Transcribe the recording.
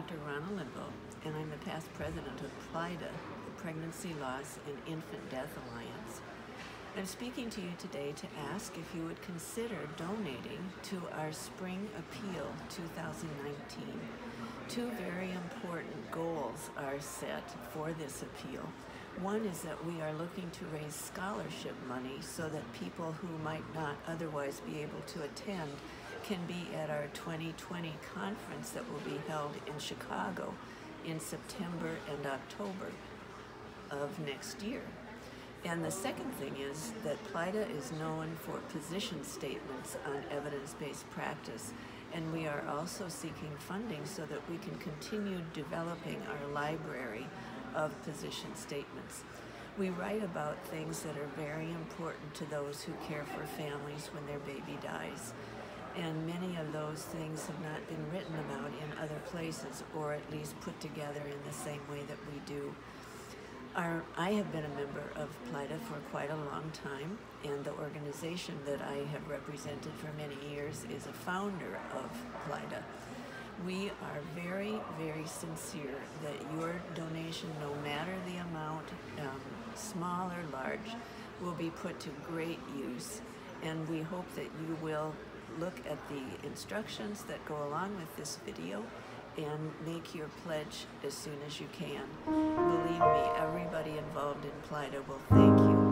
Dr. Rana Limbo, and I'm the past president of PLIDA, the Pregnancy Loss and Infant Death Alliance. I'm speaking to you today to ask if you would consider donating to our Spring Appeal 2019. Two very important goals are set for this appeal. One is that we are looking to raise scholarship money so that people who might not otherwise be able to attend can be at our 2020 conference that will be held in Chicago in September and October of next year. And the second thing is that PLIDA is known for position statements on evidence-based practice, and we are also seeking funding so that we can continue developing our library of position statements. We write about things that are very important to those who care for families when their baby dies. And many of those things have not been written about in other places, or at least put together in the same way that we do. I have been a member of PLIDA for quite a long time, and the organization that I have represented for many years is a founder of PLIDA. We are very, very sincere that your donation, no matter the amount, small or large, will be put to great use, and we hope that you will look at the instructions that go along with this video and make your pledge as soon as you can. Believe me, everybody involved in PLIDA will thank you.